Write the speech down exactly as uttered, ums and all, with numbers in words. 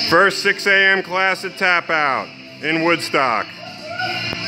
First six A M class at Tapout in Woodstock.